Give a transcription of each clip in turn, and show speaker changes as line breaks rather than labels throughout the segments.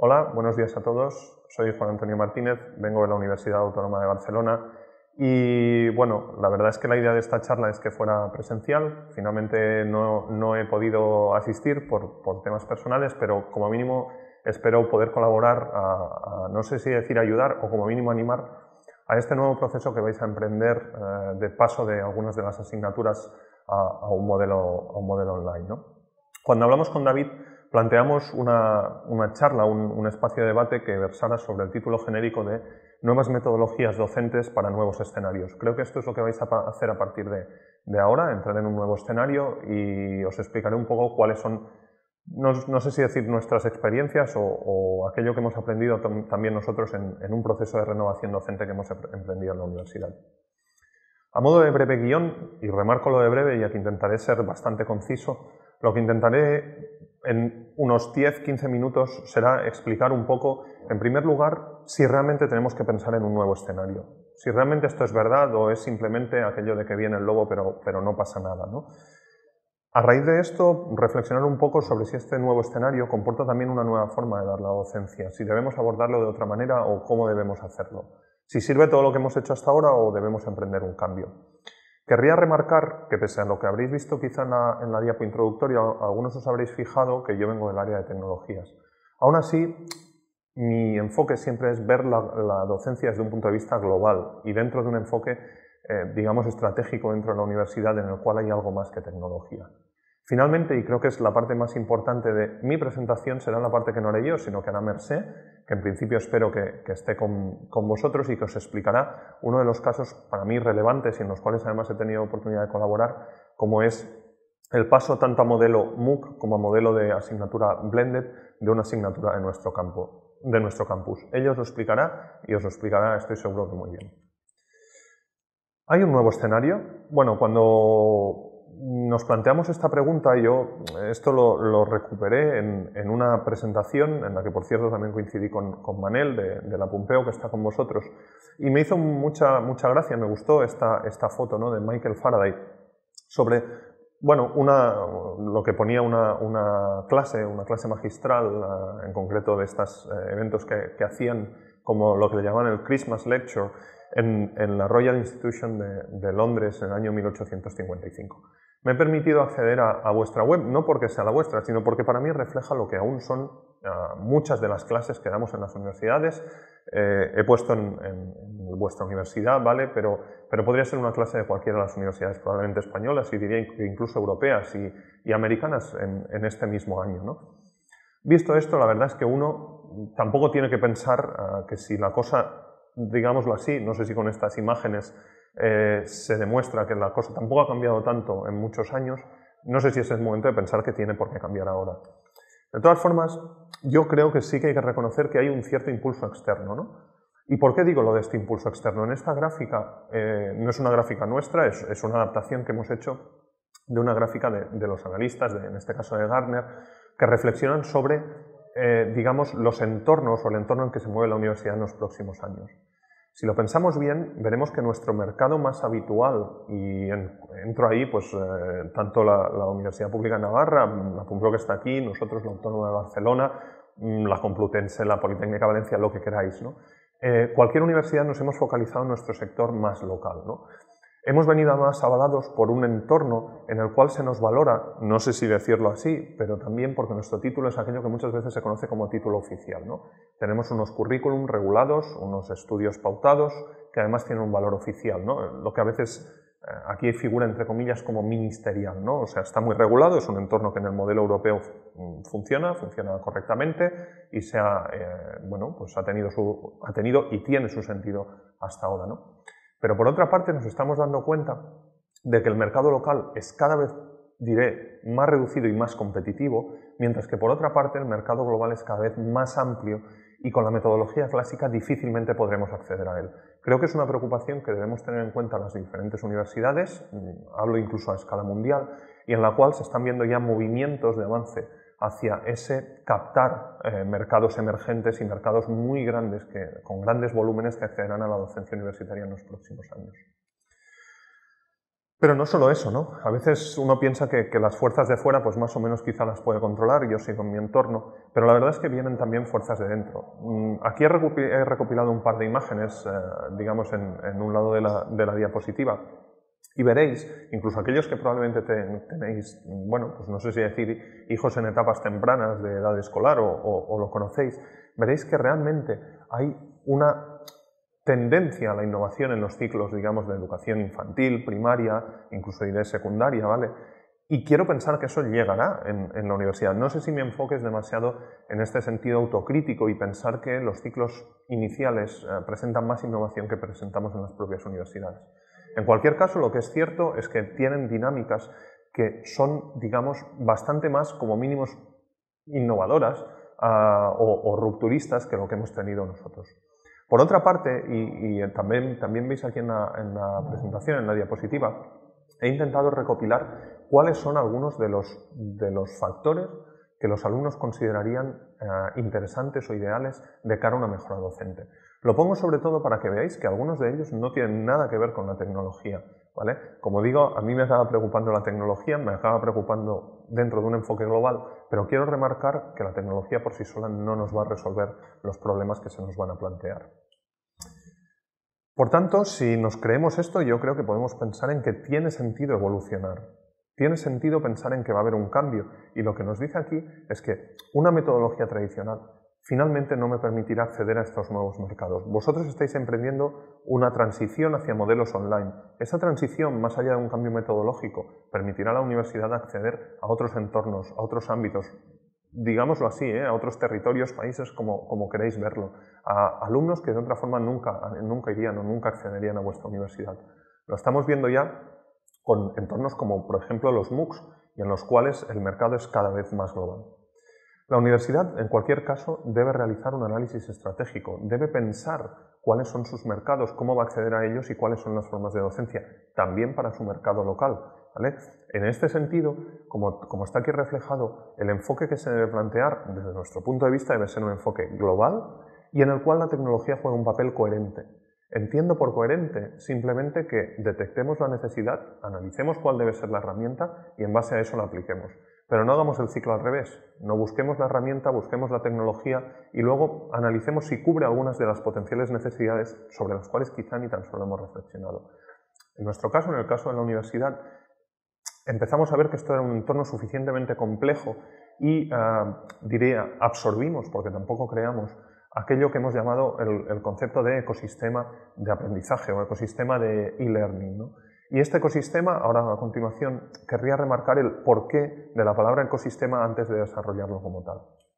Hola, buenos días a todos. Soy Juan Antonio Martínez, vengo de la Universidad Autónoma de Barcelona y bueno, la verdad es que la idea de esta charla es que fuera presencial. Finalmente no he podido asistir por temas personales, pero como mínimo espero poder colaborar no sé si decir ayudar o como mínimo animar a este nuevo proceso que vais a emprender de paso de algunas de las asignaturas a un modelo online, ¿no? Cuando hablamos con David, planteamos una charla, un espacio de debate que versara sobre el título genérico de Nuevas metodologías docentes para nuevos escenarios. Creo que esto es lo que vais a hacer a partir de ahora, entrar en un nuevo escenario y os explicaré un poco cuáles son, no sé si decir nuestras experiencias o aquello que hemos aprendido también nosotros en un proceso de renovación docente que hemos emprendido en la universidad. A modo de breve guión, y remarco lo de breve ya que intentaré ser bastante conciso, lo que intentaré en unos 10-15 minutos será explicar un poco, en primer lugar, si realmente tenemos que pensar en un nuevo escenario. Si realmente esto es verdad o es simplemente aquello de que viene el lobo pero no pasa nada, ¿no? A raíz de esto, reflexionar un poco sobre si este nuevo escenario comporta también una nueva forma de dar la docencia, si debemos abordarlo de otra manera o cómo debemos hacerlo. Si sirve todo lo que hemos hecho hasta ahora o debemos emprender un cambio. Querría remarcar que pese a lo que habréis visto quizá en la diapo introductoria, algunos os habréis fijado que yo vengo del área de tecnologías. Aún así, mi enfoque siempre es ver la docencia desde un punto de vista global y dentro de un enfoque, digamos, estratégico dentro de la universidad en el cual hay algo más que tecnología. Finalmente, y creo que es la parte más importante de mi presentación, será la parte que no haré yo, sino que hará Mercé, que en principio espero que esté con vosotros y que os explicará uno de los casos para mí relevantes y en los cuales además he tenido oportunidad de colaborar, como es el paso tanto a modelo MOOC como a modelo de asignatura blended de una asignatura de nuestro campus. Ella os lo explicará y os lo explicará, estoy seguro que muy bien. ¿Hay un nuevo escenario? Bueno, cuando nos planteamos esta pregunta, yo esto lo recuperé en una presentación en la que, por cierto, también coincidí con Manel de la Pompeu, que está con vosotros, y me hizo mucha gracia, me gustó esta foto, ¿no?, de Michael Faraday sobre, bueno, lo que ponía una clase magistral, en concreto de estos eventos que hacían como lo que le llamaban el Christmas Lecture en la Royal Institution de Londres en el año 1855. Me he permitido acceder a vuestra web, no porque sea la vuestra, sino porque para mí refleja lo que aún son muchas de las clases que damos en las universidades. He puesto en vuestra universidad, ¿vale? Pero podría ser una clase de cualquiera de las universidades, probablemente españolas y diría que incluso europeas y americanas en este mismo año, ¿no? Visto esto, la verdad es que uno tampoco tiene que pensar que si la cosa, digámoslo así, no sé si con estas imágenes se demuestra que la cosa tampoco ha cambiado tanto en muchos años, no sé si ese es el momento de pensar que tiene por qué cambiar ahora. De todas formas, yo creo que sí que hay que reconocer que hay un cierto impulso externo, ¿no? ¿Y por qué digo lo de este impulso externo? En esta gráfica, no es una gráfica nuestra, es una adaptación que hemos hecho de una gráfica de los analistas, en este caso de Gartner, que reflexionan sobre, digamos, los entornos o el entorno en que se mueve la universidad en los próximos años. Si lo pensamos bien, veremos que nuestro mercado más habitual, y entro ahí pues tanto la Universidad Pública de Navarra, la Pompeu que está aquí, nosotros la Autónoma de Barcelona, la Complutense, la Politécnica de Valencia, lo que queráis, ¿no? Cualquier universidad nos hemos focalizado en nuestro sector más local, ¿no? Hemos venido más avalados por un entorno en el cual se nos valora, no sé si decirlo así, pero también porque nuestro título es aquello que muchas veces se conoce como título oficial, ¿no? Tenemos unos currículum regulados, unos estudios pautados, que además tienen un valor oficial, ¿no? Lo que a veces aquí figura entre comillas como ministerial, ¿no? O sea, está muy regulado, es un entorno que en el modelo europeo funciona correctamente y bueno, pues ha tenido y tiene su sentido hasta ahora, ¿no? Pero por otra parte nos estamos dando cuenta de que el mercado local es cada vez, diré, más reducido y más competitivo, mientras que por otra parte el mercado global es cada vez más amplio y con la metodología clásica difícilmente podremos acceder a él. Creo que es una preocupación que debemos tener en cuenta las diferentes universidades, hablo incluso a escala mundial, y en la cual se están viendo ya movimientos de avance hacia ese captar mercados emergentes y mercados muy grandes, con grandes volúmenes que accederán a la docencia universitaria en los próximos años. Pero no solo eso, ¿no? A veces uno piensa que las fuerzas de fuera, pues más o menos quizá las puede controlar, yo sigo en mi entorno, pero la verdad es que vienen también fuerzas de dentro. Aquí he recopilado un par de imágenes, digamos, en un lado de la diapositiva, y veréis, incluso aquellos que probablemente tenéis, bueno, pues no sé si decir hijos en etapas tempranas de edad escolar o lo conocéis, veréis que realmente hay una tendencia a la innovación en los ciclos, digamos, de educación infantil, primaria, incluso de secundaria, ¿vale? Y quiero pensar que eso llegará en la universidad. No sé si mi enfoque es demasiado en este sentido autocrítico y pensar que los ciclos iniciales presentan más innovación que presentamos en las propias universidades. En cualquier caso, lo que es cierto es que tienen dinámicas que son, digamos, bastante más, como mínimos, innovadoras o rupturistas que lo que hemos tenido nosotros. Por otra parte, y también veis aquí en la presentación, en la diapositiva, he intentado recopilar cuáles son algunos de los factores que los alumnos considerarían interesantes o ideales de cara a una mejora docente. Lo pongo sobre todo para que veáis que algunos de ellos no tienen nada que ver con la tecnología, ¿vale? Como digo, a mí me acaba preocupando la tecnología, me acaba preocupando dentro de un enfoque global, pero quiero remarcar que la tecnología por sí sola no nos va a resolver los problemas que se nos van a plantear. Por tanto, si nos creemos esto, yo creo que podemos pensar en que tiene sentido evolucionar. Tiene sentido pensar en que va a haber un cambio, y lo que nos dice aquí es que una metodología tradicional finalmente no me permitirá acceder a estos nuevos mercados. Vosotros estáis emprendiendo una transición hacia modelos online. Esa transición, más allá de un cambio metodológico, permitirá a la universidad acceder a otros entornos, a otros ámbitos, digámoslo así, a otros territorios, países, como queréis verlo, a alumnos que de otra forma nunca irían o nunca accederían a vuestra universidad. Lo estamos viendo ya con entornos como, por ejemplo, los MOOCs, y en los cuales el mercado es cada vez más global. La universidad, en cualquier caso, debe realizar un análisis estratégico, debe pensar cuáles son sus mercados, cómo va a acceder a ellos y cuáles son las formas de docencia, también para su mercado local, ¿vale? En este sentido, como está aquí reflejado, el enfoque que se debe plantear, desde nuestro punto de vista, debe ser un enfoque global y en el cual la tecnología juega un papel coherente. Entiendo por coherente simplemente que detectemos la necesidad, analicemos cuál debe ser la herramienta y en base a eso la apliquemos. Pero no hagamos el ciclo al revés, no busquemos la herramienta, busquemos la tecnología y luego analicemos si cubre algunas de las potenciales necesidades sobre las cuales quizá ni tan solo hemos reflexionado. En nuestro caso, en el caso de la universidad, empezamos a ver que esto era un entorno suficientemente complejo y, diría, absorbimos, porque tampoco creamos, aquello que hemos llamado el concepto de ecosistema de aprendizaje o ecosistema de e-learning, ¿no? Y este ecosistema, ahora a continuación, querría remarcar el porqué de la palabra ecosistema antes de desarrollarlo como tal.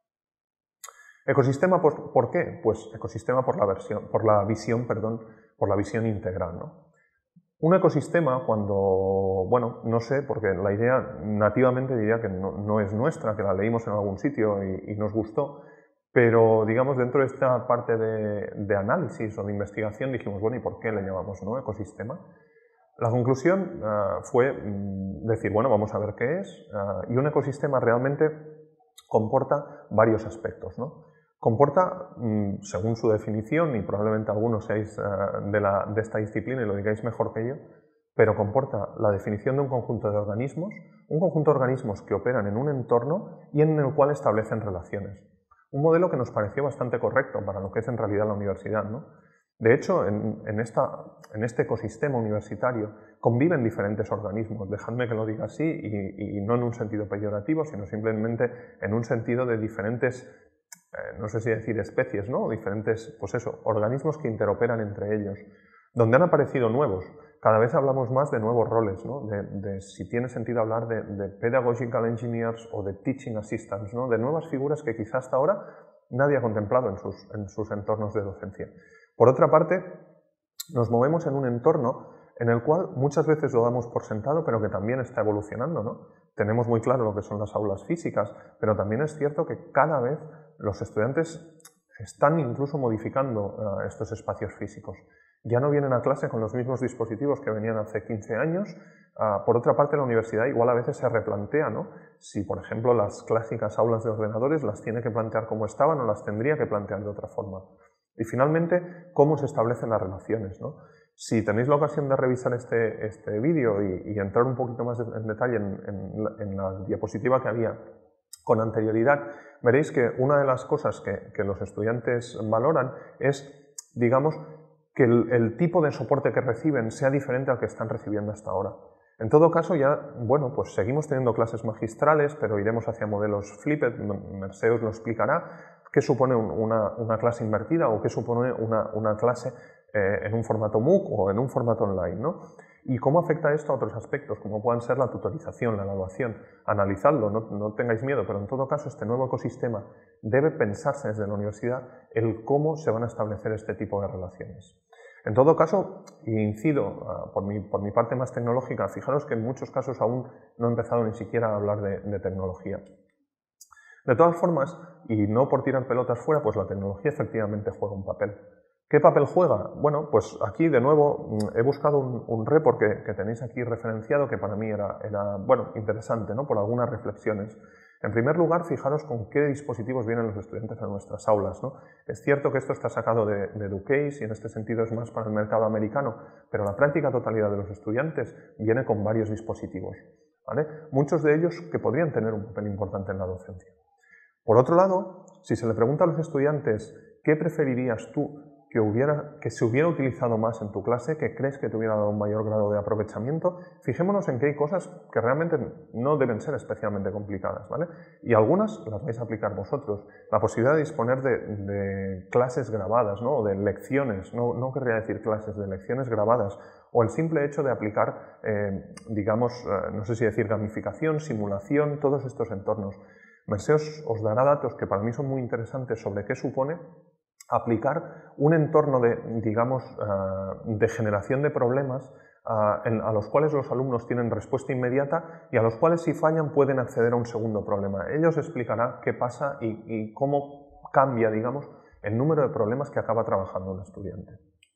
Ecosistema, ¿por qué? Pues ecosistema por la visión integral, ¿no? Un ecosistema, cuando, bueno, no sé, porque la idea nativamente diría que no es nuestra, que la leímos en algún sitio y nos gustó, pero digamos dentro de esta parte de análisis o de investigación dijimos, bueno, ¿y por qué le llamamos, no, ecosistema? La conclusión fue decir, bueno, vamos a ver qué es, y un ecosistema realmente comporta varios aspectos, ¿no? Comporta, según su definición, y probablemente algunos seáis de esta disciplina y lo digáis mejor que yo, pero comporta la definición de un conjunto de organismos que operan en un entorno y en el cual establecen relaciones. Un modelo que nos pareció bastante correcto para lo que es en realidad la universidad, ¿no? De hecho, en este ecosistema universitario conviven diferentes organismos, dejadme que lo diga así, y no en un sentido peyorativo, sino simplemente en un sentido de diferentes, no sé si decir especies, ¿no? Diferentes, pues eso, organismos que interoperan entre ellos, donde han aparecido nuevos. Cada vez hablamos más de nuevos roles, ¿no? De si tiene sentido hablar de pedagogical engineers o de teaching assistants, ¿no? De nuevas figuras que quizá hasta ahora nadie ha contemplado en sus entornos de docencia. Por otra parte, nos movemos en un entorno en el cual muchas veces lo damos por sentado, pero que también está evolucionando, ¿no? Tenemos muy claro lo que son las aulas físicas, pero también es cierto que cada vez los estudiantes están incluso modificando estos espacios físicos. Ya no vienen a clase con los mismos dispositivos que venían hace 15 años. Por otra parte, la universidad igual a veces se replantea, ¿no? Si, por ejemplo, las clásicas aulas de ordenadores las tiene que plantear como estaban o las tendría que plantear de otra forma. Y finalmente, cómo se establecen las relaciones, ¿no? Si tenéis la ocasión de revisar este vídeo y entrar un poquito más en detalle en la diapositiva que había con anterioridad, veréis que una de las cosas que los estudiantes valoran es, digamos, que el tipo de soporte que reciben sea diferente al que están recibiendo hasta ahora. En todo caso, ya, bueno, pues seguimos teniendo clases magistrales, pero iremos hacia modelos flipped. Mercè os lo explicará, qué supone una clase invertida o qué supone una clase en un formato MOOC o en un formato online, ¿no? Y cómo afecta esto a otros aspectos, como puedan ser la tutorización, la evaluación. Analizadlo, no tengáis miedo, pero en todo caso este nuevo ecosistema debe pensarse desde la universidad el cómo se van a establecer este tipo de relaciones. En todo caso, incido por mi parte más tecnológica, fijaros que en muchos casos aún no he empezado ni siquiera a hablar de tecnología. De todas formas, y no por tirar pelotas fuera, pues la tecnología efectivamente juega un papel. ¿Qué papel juega? Bueno, pues aquí de nuevo he buscado un report que tenéis aquí referenciado que para mí era bueno, interesante, ¿no? Por algunas reflexiones. En primer lugar, fijaros con qué dispositivos vienen los estudiantes a nuestras aulas, ¿no? Es cierto que esto está sacado de Educase y en este sentido es más para el mercado americano, pero la práctica totalidad de los estudiantes viene con varios dispositivos, ¿vale? Muchos de ellos que podrían tener un papel importante en la docencia. Por otro lado, si se le pregunta a los estudiantes ¿qué preferirías tú que se hubiera utilizado más en tu clase, que crees que te hubiera dado un mayor grado de aprovechamiento? Fijémonos en que hay cosas que realmente no deben ser especialmente complicadas, ¿vale? Y algunas las vais a aplicar vosotros. La posibilidad de disponer de clases grabadas, ¿no? O de lecciones, no querría decir clases, de lecciones grabadas, o el simple hecho de aplicar, digamos, no sé si decir gamificación, simulación, todos estos entornos. Mercè os dará datos que para mí son muy interesantes sobre qué supone aplicar un entorno digamos, de generación de problemas a los cuales los alumnos tienen respuesta inmediata y a los cuales si fallan pueden acceder a un segundo problema. Ellos os explicará qué pasa y cómo cambia, digamos, el número de problemas que acaba trabajando un estudiante.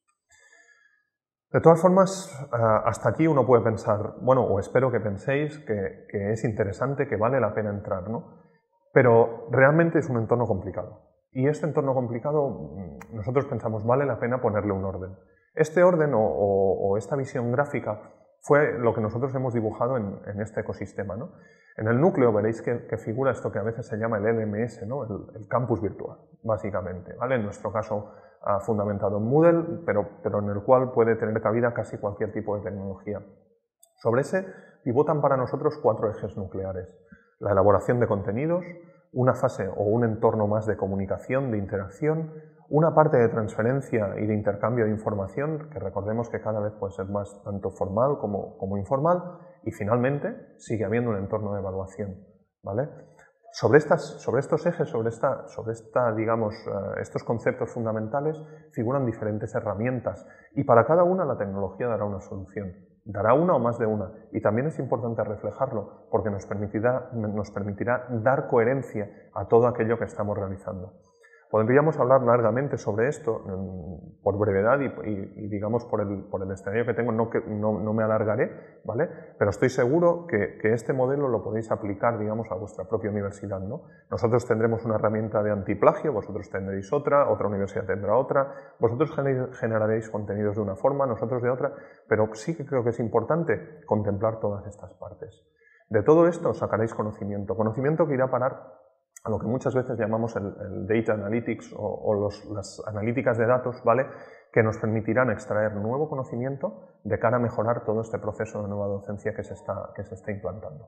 De todas formas, hasta aquí uno puede pensar, bueno, o espero que penséis que es interesante, que vale la pena entrar, ¿no? Pero realmente es un entorno complicado. Y este entorno complicado, nosotros pensamos, vale la pena ponerle un orden. Este orden o esta visión gráfica fue lo que nosotros hemos dibujado en este ecosistema, ¿no? En el núcleo veréis que figura esto que a veces se llama el LMS, ¿no? El campus virtual, básicamente, ¿vale? En nuestro caso fundamentado en Moodle, pero en el cual puede tener cabida casi cualquier tipo de tecnología. Sobre ese pivotan para nosotros 4 ejes nucleares: la elaboración de contenidos, una fase o un entorno más de comunicación, de interacción, una parte de transferencia y de intercambio de información, que recordemos que cada vez puede ser más tanto formal como informal, y finalmente sigue habiendo un entorno de evaluación, ¿vale? Sobre estos ejes, digamos, estos conceptos fundamentales figuran diferentes herramientas y para cada una la tecnología dará una solución. Dará una o más de una, y también es importante reflejarlo porque nos permitirá dar coherencia a todo aquello que estamos realizando. Podríamos hablar largamente sobre esto, por brevedad y digamos por el escenario que tengo no me alargaré, ¿vale? Pero estoy seguro que este modelo lo podéis aplicar, digamos, a vuestra propia universidad, ¿no? Nosotros tendremos una herramienta de antiplagio, vosotros tendréis otra universidad tendrá otra, vosotros generaréis contenidos de una forma, nosotros de otra, pero sí que creo que es importante contemplar todas estas partes. De todo esto sacaréis conocimiento que irá a parar a lo que muchas veces llamamos el Data Analytics o las analíticas de datos, ¿vale? Que nos permitirán extraer nuevo conocimiento de cara a mejorar todo este proceso de nueva docencia que se está implantando.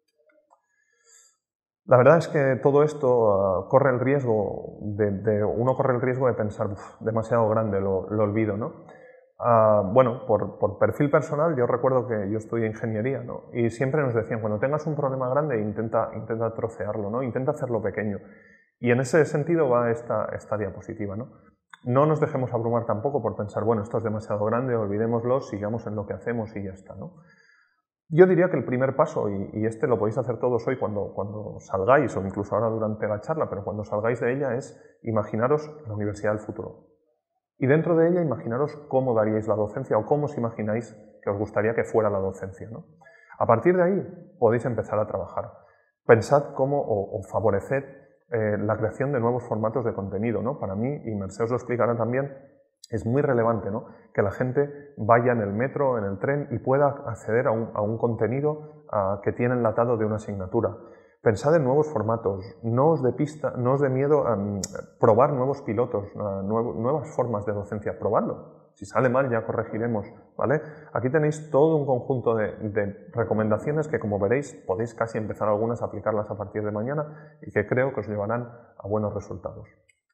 La verdad es que todo esto corre el riesgo uno corre el riesgo de pensar, demasiado grande, lo olvido, ¿no? Bueno, por perfil personal, yo recuerdo que yo estudié ingeniería, ¿no? Y siempre nos decían, cuando tengas un problema grande, intenta trocearlo, ¿no? Intenta hacerlo pequeño. Y en ese sentido va esta diapositiva, ¿no? No nos dejemos abrumar tampoco por pensar, bueno, esto es demasiado grande, olvidémoslo, sigamos en lo que hacemos y ya está, ¿no? Yo diría que el primer paso, y este lo podéis hacer todos hoy cuando salgáis, o incluso ahora durante la charla, pero cuando salgáis de ella, es imaginaros la universidad del futuro. Y dentro de ella imaginaros cómo daríais la docencia o cómo os imagináis que os gustaría que fuera la docencia, ¿no? A partir de ahí podéis empezar a trabajar. Pensad cómo o favoreced la creación de nuevos formatos de contenido, ¿no? Para mí, y Mercè os lo explicará también, Es muy relevante, ¿no?, que la gente vaya en el metro, en el tren y pueda acceder a un contenido que tiene enlatado de una asignatura. Pensad en nuevos formatos, no os dé miedo a probar nuevos pilotos, nuevas formas de docencia, probadlo. Si sale mal ya corregiremos, ¿vale? Aquí tenéis todo un conjunto de recomendaciones que, como veréis, podéis casi empezar algunas a aplicarlas a partir de mañana y que creo que os llevarán a buenos resultados.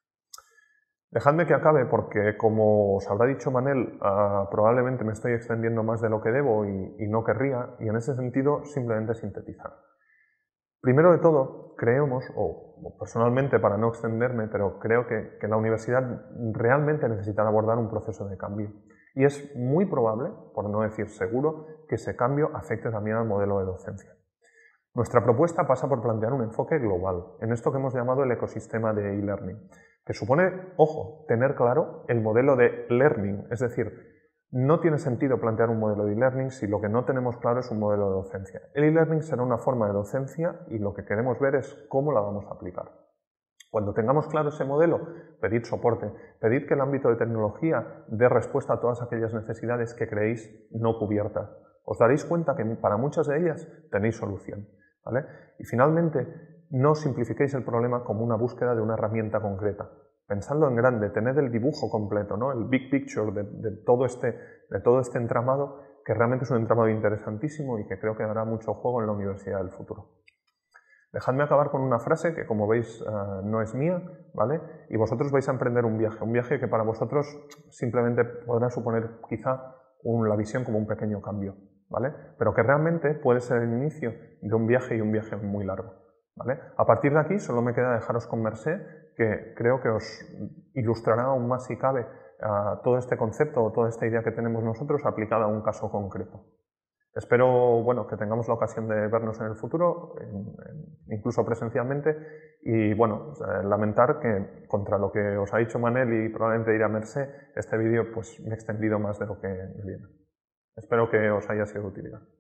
Dejadme que acabe porque, como os habrá dicho Manel, probablemente me estoy extendiendo más de lo que debo y no querría, y en ese sentido simplemente sintetizar. Primero de todo, creemos, o personalmente para no extenderme, pero creo que la universidad realmente necesita abordar un proceso de cambio. Y es muy probable, por no decir seguro, que ese cambio afecte también al modelo de docencia. Nuestra propuesta pasa por plantear un enfoque global, en esto que hemos llamado el ecosistema de e-learning, que supone, ojo, tener claro el modelo de learning, es decir, no tiene sentido plantear un modelo de e-learning si lo que no tenemos claro es un modelo de docencia. El e-learning será una forma de docencia y lo que queremos ver es cómo la vamos a aplicar. Cuando tengamos claro ese modelo, pedid soporte, pedid que el ámbito de tecnología dé respuesta a todas aquellas necesidades que creéis no cubiertas. Os daréis cuenta que para muchas de ellas tenéis solución, ¿vale? Y finalmente, no simplifiquéis el problema como una búsqueda de una herramienta concreta. Pensadlo en grande, tened el dibujo completo, ¿no?, el big picture de todo este entramado, que realmente es un entramado interesantísimo y que creo que dará mucho juego en la universidad del futuro. Dejadme acabar con una frase que, como veis, no es mía, ¿vale? Y vosotros vais a emprender un viaje que para vosotros simplemente podrá suponer quizá la visión como un pequeño cambio, ¿vale? Pero que realmente puede ser el inicio de un viaje y un viaje muy largo, ¿vale? A partir de aquí solo me queda dejaros con Mercé, que creo que os ilustrará aún más, si cabe, todo este concepto o toda esta idea que tenemos nosotros aplicada a un caso concreto. Espero, bueno, que tengamos la ocasión de vernos en el futuro, incluso presencialmente, y bueno, lamentar que, contra lo que os ha dicho Manel y probablemente dirá Mercé, este vídeo pues me he extendido más de lo que me viene. Espero que os haya sido de utilidad.